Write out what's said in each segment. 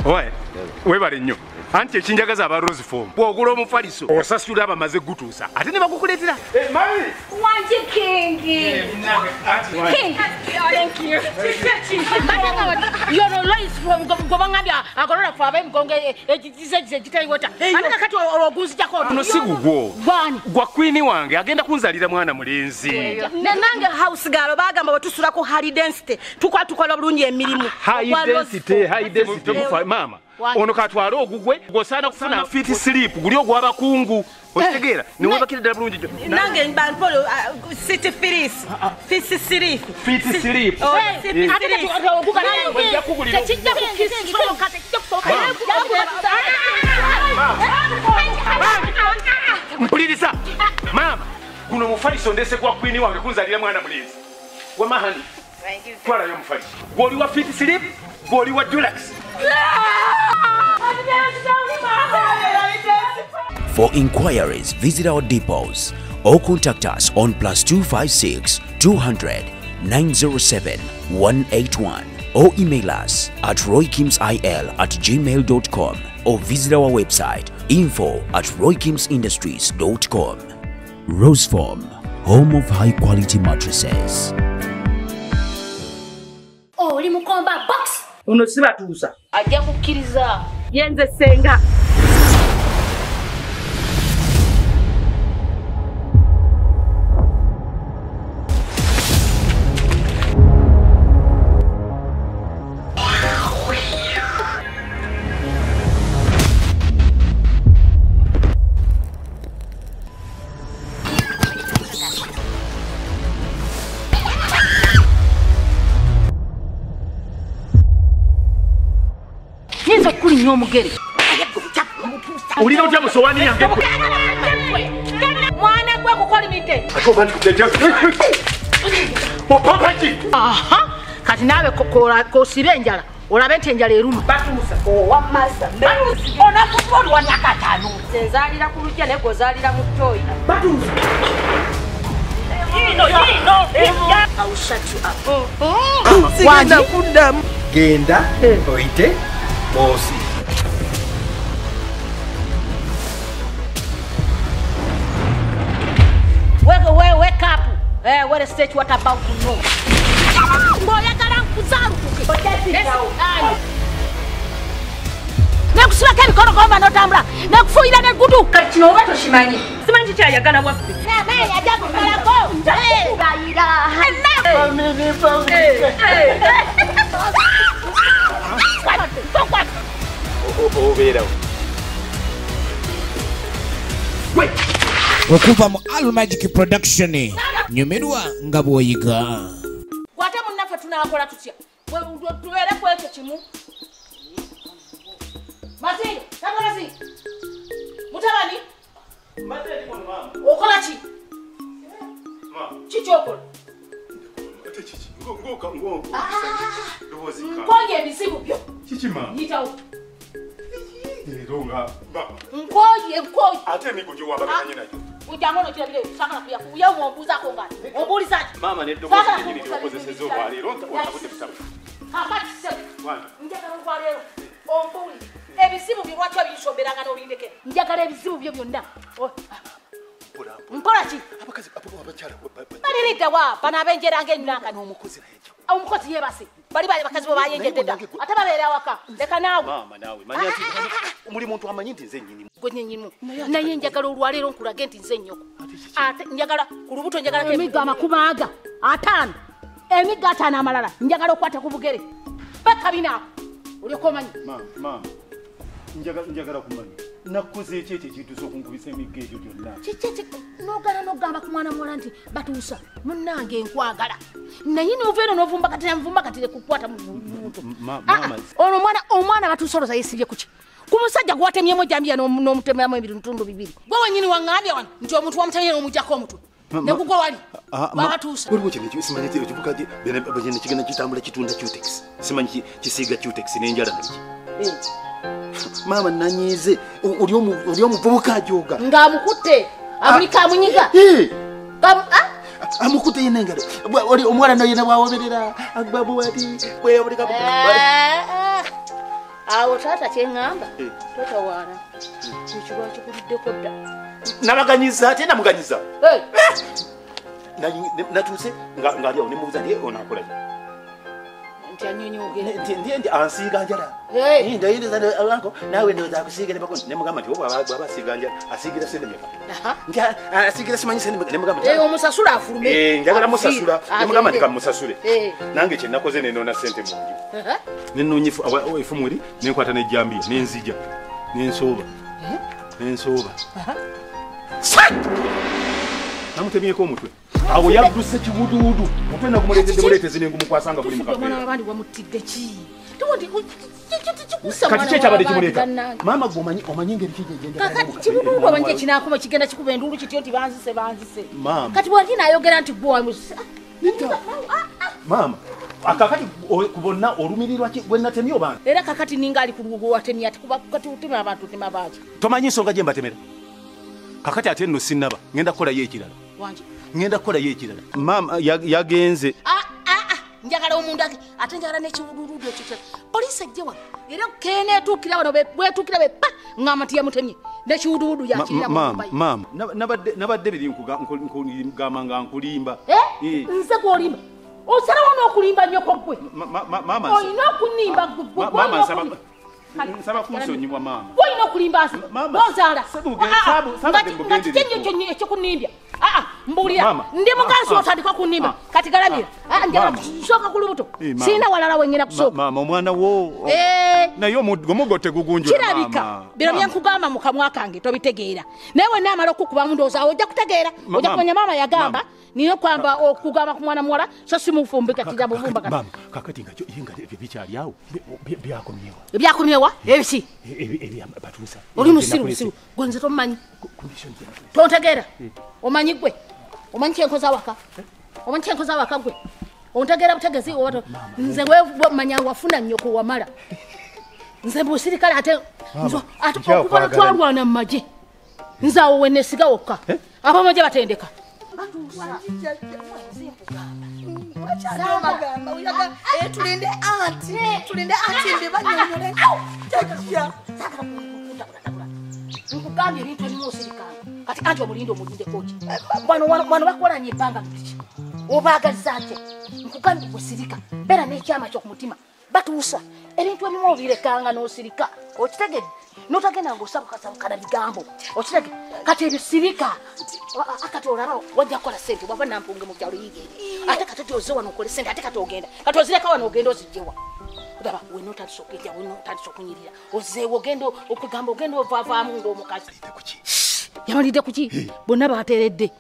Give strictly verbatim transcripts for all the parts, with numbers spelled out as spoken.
Oye, webale nnyo. Anti ekinjagaza aba Rose Form. Bw'ogula omufaliso osasula abamaze gutuusa. Ate ne bakukuleetera. Eh, mami. Wanji Kingi. King. Thank you. You're always from Gobangabia. Agora for them gonga ekize kitaiwota. Ate kati oguzi jako. Kuno sigugwo. Bani. Gwa queen wange agenda kunzalira mwana mulenzi. Nenange house galo bagamba batusula ko high density. Tukwa tukola bulungi emirimu. High density, high density mama. Ono katwala ogugwe gosana kufuna fit sleep guli ogwaba kungu otegera ni weba kidda bulungi nange mbampolo city firis fit sleep fit sleep ate oguga nayo yakugulira tekijja kukisi kate kyokoka mpuliriza mama kuno mufaliso ndese kwa queen wange kunzalira mwana mulenzi wa mahani twala yo mufaliso goli wa fit sleep goli wa dulax. For inquiries, visit our depots or contact us on plus two five six two hundred nine zero seven one eight one or email us at roykimsil at gmail dot com or visit our website info at roykimsindustries dot com. Rose Form, home of high quality mattresses. Oh, limukomba box. Uno sibatuusa. Ajja kukkiriza. Yenze senga. Nizo kuli nnyo omugere. Ulina otya musowani yange. Mwana gwe kukolimite. Ako bantu kuteja. Popapaki. Aha. Kati nawe kokola kosibe enjala. Olabe nti enjala eruma. Batuusa. Owa masa. Ona kukolwa nyakatano. Senzalira ku lujja ne gozalira mu toyi. Batuusa. Yino yino. I will shut you up. Sigenda kuddamu. Genda oite bosi. Wake away, wake up. Eh, what a stage what about to know. Ngoya kala nkuzaru kuki. Nekusula kali kono koma notambula. Nekufuira ne gudu. Kati no bato shimanyi. Simanyi kya yagala wapi. Na naye yaja kukola ko. Eh, bayira. Obera. Wait. Okuva mu All Magic Production nyumirwa nga bwoyiga. Kwate munnafe tunakola tutya. Bwe tuwere ku ekyo kimu. Mazinga, tabazi. Mutabani? Mbadde ndi mama. Okola ki? Mama. Kichokola. Ate chichi. Ngo ngo ka ngo. Ah. Dozi ka. Nkoye ebizibu byo. Chichi mama. Yitawo. Ronga. Ba. Nkoye nkoye. Ate niko jo wabakanye nayo. Ujangono kila bile sakala kuya kuya muombuza ko ngani. Ombuliza ki? Mama ne dogoze nyinyi dogozesezo bali ronta otakote bisabo. Akati se. Wana. Njagala nkwalero. Ombuli. Ebizibu birwatwa bishoberanga no lindeke. Njagala ebizibu byo byonna. Pura. Mpola ki? Abakazi abo abachala. Bali lita wa bana benjeranga enanga No mukozi nayejo. omukozi yebase. Bali bali bakazi bo bayenjededa. Ate babeera waka. Leka nawe. Mama nawe manya ati umuli muntu amanyi nti nze nnyini. Gwenye nyimu. Naye njagala olwalero nkulage nti nze nnyoko. Ate njagala ku lubuto njagala ke emiga makubaga atano. Emiga atano amalala njagala okwata ku bugere. Baka bina. Ulikomanyi. Mama mama. Njagala njagala kumanya. Nakuze ekyete kintu sokunkubisa emigga egyo gyonna. Kikyeki nogala nogamba ku mwana muwala nti batuusa munnange nkwagala. Naye n'oveera n'ovumba kati nvumba kati kukwata mu buto. Mama. Ono mwana omwana batuusoloza yesibye kuki. Ku musajja gwatemyemu ejjambiya n'omutemeramu ebitundu bibiri. Gwe wennyini waŋŋambye wano nti omuntu wamutemye n'omuggyako omutwe. Ne gugwa wali. Babatuusa. Waliwo kino ekyo simanyi ekyo kibuka bene kigenda kitambula kitunda cutex. Simanyi kisiiga cutex n'enjala nabiki. Mama nanyize oli omu oli omuvubuka ajoga. Ng'amukutte. Abulika amunyiga. Kamu ah? Amukutte yena engalo. Oli omwana naye na bwawoberera agbabu wati. Bwe abulika. awo taata kyengamba totawaana ekirwa kikuliddeko dda nabaganyiza ate namuganyiza Eh, natuuse ngaali awo nemubuuza naye onaakola nti anyonyogera ndiye ndi ansiiga njala Eh. ndoyindizaanko naawe ndowooza akusiiga ne bakoni nemugamba nti bwaba asiiga njala asiigira sente meka Aha. nti asiigira simanyi sente nemugamba Eh, omusasula afulume Eh, njagala musasula Afiire. nemugamba nti kamusasule Eh. nange kyenakoze nenoona sente mungi Aha. nenoonya efumu eri nenkwata nejjambiya nenzija nensooba nensooba namutemyeko omutwe awo yadduse kibuduudu mutwe nagumuleetedde buleetezi nengumukwasanga buli omwana mukafe wabandi wamutidde ki Tuwandi kikusa kati ki ekyabadde kimuleeta maama gwe omanyi omanyi engeri ki kakati kibuduudu omanyi ekinakoma kigenda kikuba enduulu kityo nti banzise banzise Maama. kati bwati naayogera nti gwe wamusa maama akakati ku bonna olumirirwa ki gwe natemye obantu era kakati ninga ali ku lugugu watemya ati kuba kati utema abantu utema baaki tomanyi nsonga gye mbatemera kakati ate nno sinnaba ngenda kukolayo ekirala wanje ngenda kukolayo ekirala maama ya- yagenze Ah, ah, ah, njagala omuntu ake ate njagala n'ekibuduudu ekyo kyonna poliisi ejje wano era keena etuukira wano be- bwetuukira be pa ngamba nti yamutemye n'ekibuduudu Ma- yakirira ma- maama mumbayo maama nab- nabadde nabadde biri nkuga- nku- nkugamba nga nkulimba Eh? Eh. nze gwolimba osalawo n'okulimba nnyoko gwe Ma- ma- ma- maama olina okunimba Ma- maama nsaba nsaba kunsonyiwa maama olina okulimba nsi Mama, nozaala sabu ge- sabu- sabu ge nga mugendere kitenyo ekyokunimbya mbulira Mama. ndi mugansi Ah, ah, otandika kunimba ah, kati galabira ah, njala Mama. kusooka ku lubuto Eh, Mama. sirina walala wengenda Ma- kusooka maama omwana wo Eh, naye omugo tegugunjula kirabika maama. bino Maama. byenkugamba mu kamwa kange tobitegeera naye wenna amala okukubamu ndowooza ojja kutegeera Ma- ojja Mama. kumanya maama yagamba Mama. nina okwamba okugamba ku mwana muwala so simufumbika Ka- kija ka- buvumba kakati- maama, kakati nga kyo- ye nga ebyo bikyali awo bi- bi- byakomyewo ebyakomyewa ebiki Ebi- ebi- batuusa oli musiru musiru gwe nze tomumanyi Condition gye- tontegeera omanyi gwe omanyi kyenkoza awaka omanyi kyenkoza awaka gwe ontegeera butegezi owato nze wemanya wafuna nnyoko wamala nze busirikale ate nzo- ate nkyakwagala. okuva lwetwalwana mu magye nze awo wenesiga wokka abamagye batendeka tulinde anti tulinde anti mbebanyonyole nkugambye ebintu ebimu osirikale kati anti omulinde omulindekoki wano wano bakolanya ebbanga liki obaagaliza ate nkugambye osirika beera n'ekyama kyokumutima batuusa ebintu ebimu obirekanga n'osirika okitegedde notagenda ngaosabukasabukana bigambo okitegedde kati ebyo sirika akati olaba wajja kukola sente bwaba nampunge mu kyalo yigere ate kati oze wano okole sente ate kati ogenda kati ozireka wano ogenda ozijjewa olaba wena otandisa okujja wena otandisa okunyirira ozeewo ogenda okugamba ogenda ovaavaamu ng'omukazi yamalidde kuki bonna bateeredde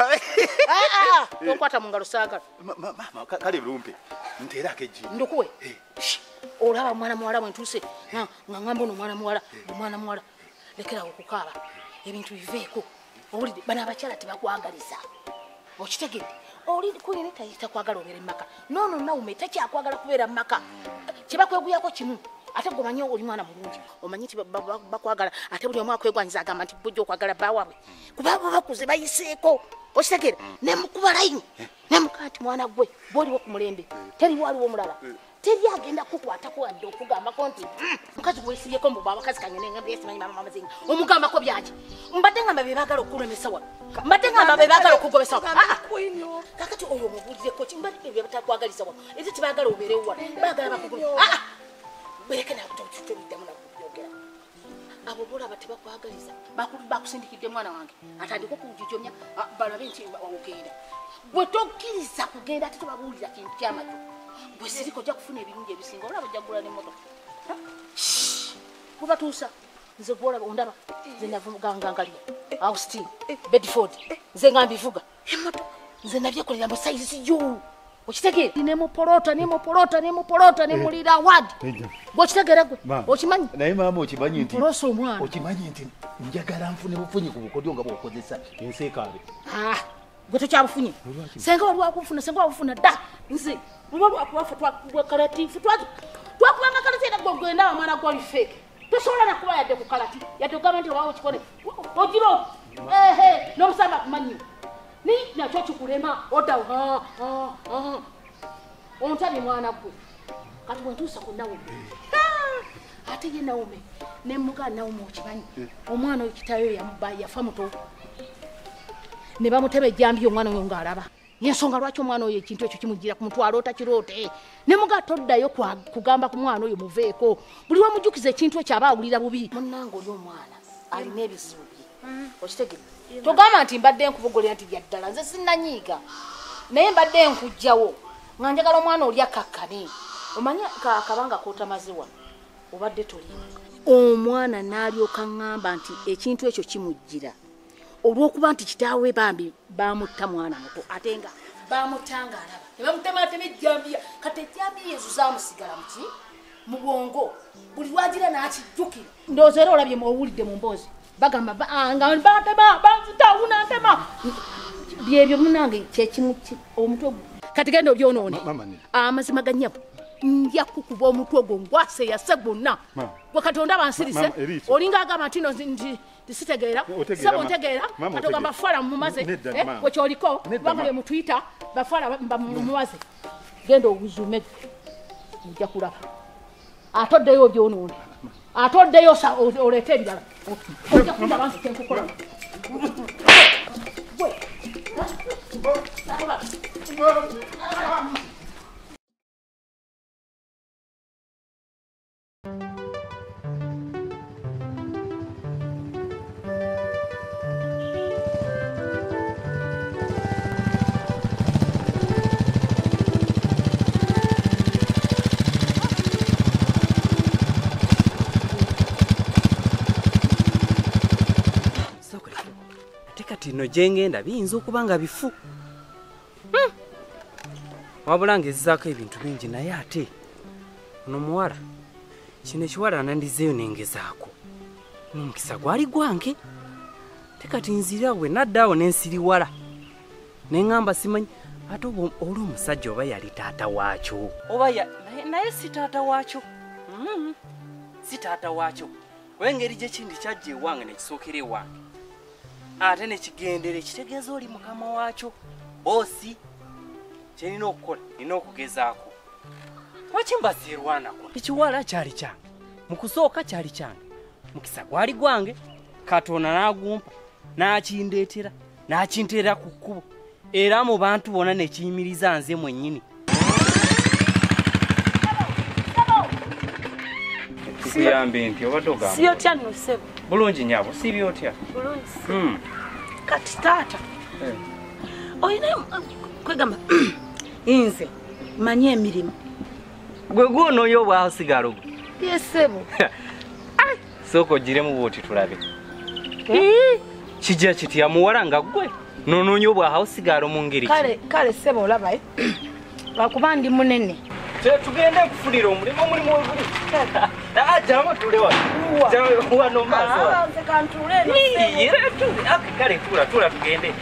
okwata mu ngalo saagala Ma- ma- maama ka- kale lumpe nteerako ejji ndukuwe olaba mwana muwala bwentuuse nga ngamba ono mwana muwala omwana muwala lekerawo okukaaba ebintu biveeko owulidde bano abakyala tebakwagaliza okitegedde oli kuyini takwagala obeera mumaka noono nawume takyakwagala kubeera mumaka kyebakweguyako kimu ate gomanyi oli mwana mulungi omanyi ti bakwagala ate buli omu akwegwanyiza agamba nti bujja okwagala bawaabwe kuba bo bakuze bayiseeko okitegeera nemukuba layini nemukaa nti mwana gwe bwoliwo ku mulembe teri waliwo omulala teri agenda kukwatako wadde okugambako nti mukazi gwesibyeko mbuba abakazi kanyenengambyeesimanyi mama Mazinga omugambako byaki mbadde ngamba bebaagala okulemesa wano mbadde ngamba bebaagala okugobesa wano kakati oyo omubulireko ki mbadde bebatakwagaliza wano ezi tibaagala obeerewo wano baagala bakugobe bereke nakutobiddamu nakubyogera abo bolaba tebakwagaliza bakusindikidde mwana wange atandika okujijomya balabe nti ogenda bwe tokkiriza kugenda ate tobabuulira kintu kyamajo bwe siriko ojja kufuna ebirungi ebisinga olaba ojja kugula n'emmotoka kubatuusa nze gwolaba ondaba nze navugangangalira austin bedford nze nga mbivuga nze nabyekolera mu sayizi yo okitegeera nemupolota nemupolota nemupolota nemulira wadi bwokitegeera gwe okimanyi naye maama okimanyi nti polosa omwana okimanyi nti njagala nfune bufunyi ku bukodyo nga bwokozesa enseekaabe gwe tokyabufunye senga wali wakufuna senga wabufuna dda nze luba lwakubafe twakalatifu twakubanga kalati era gwogenda wamwana gwali feke tosobola nakuba yadde ku kalati yadde ogamba nti owawo kikole ogiro ehe n'omusamba akumanyiwo ni nakyo kikulema oddawo ontabye mwana gwe kati bwentuusa ku nawe ate ye Naomi ne muga Naomi okimanyi omwana okitayo yamuba yafa muto ne bamutebe jambi omwana oyo ngaalaba yensonga lwaki omwana oyo ekintu ekyo kimugira ku mutwalo otakirote ne muga toddayo kugamba ku mwana oyo muveeko buli wamujukiza ekintu ekyo aba awulira bubi munnango oli omwana alina ebizibu bye okitegere togamba nti mbadde nkubogolera nti byaddala nze sinnanyiiga naye mbadde nkujjawo nga njagala omwana oli akakkane omanya akabanga kootamaziwa obadde toli omwana n'alyoka ŋŋamba nti ekintu ekyo kimujjira olw'okuba nti kitaawe bambi bamutta mwana muto ate nga bamutanga alaba ne bamutematema ejjambiya kati ejjambiya ezo zaamusigala muki mu bwongo buli lwagira n'akijjukira ndowooza era olabye owulidde mu mboozi bagamba nga batema banzitawuna ntema byebyo munange kyekimu omutwe kati genda olyonoone amazima ganyabo nja kukuba omutwe ogwo ngwase yase gwonna gwe katonda bansirise olinga agamba nti nti tisitegeera sebo ntegeera katogamba fwala mumumaze wekyoliko kubanga bye mutwita bafwala mumumaze genda obuzume ojja kulaba atoddeyo obyonoone atoddeyo oleete ebirala ojja kulaba nti tenkukola Tino jengenda biyinza okuba nga bifu hmm. wabula ngezizaako ebintu bingi naye ate ono muwala kino ekiwala nandizeeyo nengezaako n'omukisa gwali gwange tekati nzira bwe naddaawo nensiriwala neŋŋamba simanyi ate oba oli omusajja oba yali taata waakyo oba naye si taata waakyo mm. si taata waakyo wengeri gyekindi kyajja ewange nekisookera ewange ate nekigendere kitegeeza oli mukama waakyo boosi kyenina okukola nina okugezaako wakimbaseerwanako ekiwala kyali kyange mukusooka kyali kyange mukisa gwali gwange katonda n'agumpa n'akindeetera n'akinteera ku kkubo era mu bantu bonna nekiyimiriza nze mwennyini kikuyambe nti obadde ogamba si otya nno ssebo bulungi nnyabo sibi otya bulungi hmm. kati taata oyina kwegamba nze manyi emirimu gwe gwonoonya obwaho sigalo gwe yesebo sooka ogiremu bwoti tulabe kijja kitya muwala nga gwe noonoonya obwaho sigalo mu ngeri kale kale sebo olabaye lwakuba ndi munene tugende kufunira omulimu omulimu oguli jama tule wano maaso kale tula tula tugende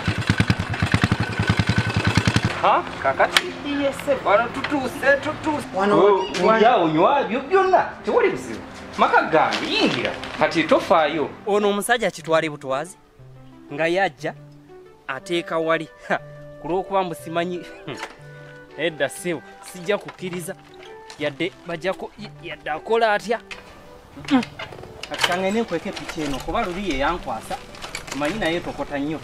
kakati wano tutuuse tutuuse onywa byo byonna tewali buzibu maka gange yingira kati tofaayo ono omusajja kitwali butwazi nga yajja ateeka wali ku lw'okuba mbusimanyi edda sewo sijja kukkiriza yadde bajjako yadde akola atya akikange nenkweka epiki eno kuba luli yeyankwasa manyi naye tokota nnyo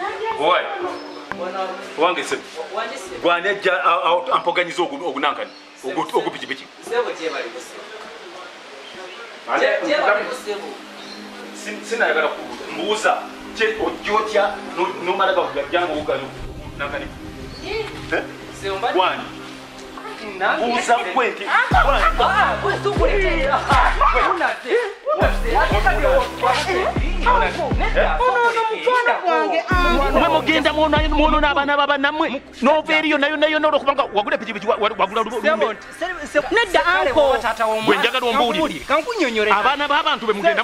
owange sebo gwani ajja ampoganyiza ogunankani ogupikipiki sinayagala mbuuza ojjotya nomala gajjanga ogunankani gwani mbuuza gwe nti mwe mugenda mwonona abaana babannammwe nova eriyo nayo nayo nolwokubanga wagula pikipiki wagula nedda anko gwe njagala ombuulire abaana b'abantu be mugenda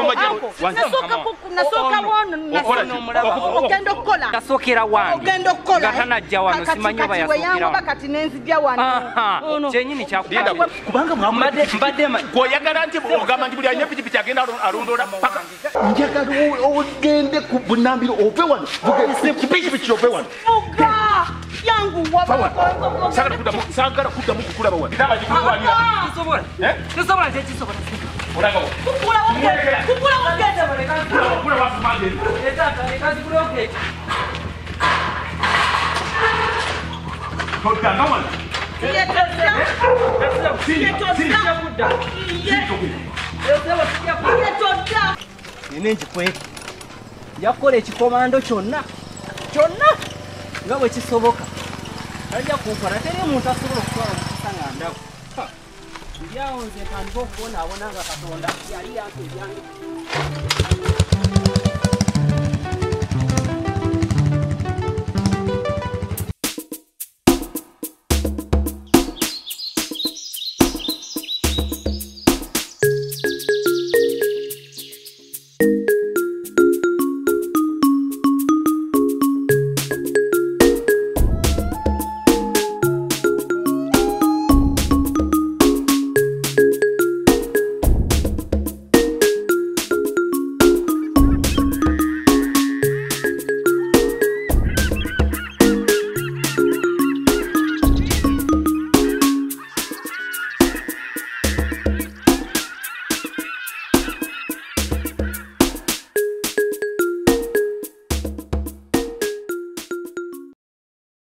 nasooka wono ogenda okukola kasookera wange ogenda okukola nga tanajja wano simanyi oba yasookera kati nenzija wano kyenyini kyakubanga mbadde gweoyagala nti ogamba nti buli alina pikipiki agenda alondoola paka njagala ogende ku bunambiro ove wano pikipiki ove wano yangu waba sagala kudamu sagala kudamu kukulaba wa ndaba jikulwanira kisobola eh kisobola je kisobola olanga wa kukula wakete kukula wakete kukula wafu manje etata ekazi kuloke Toda ngawana yetosa yetosa kuda yetosa nenenji kwe yakola ekikomando kyonna kyonna nga bwe kisoboka ajja kunkola teri omuntu asobola okutwala omukisa nga ndawo ndyawo nze ntandika okubonaabona nga katonda yali yampa ebyange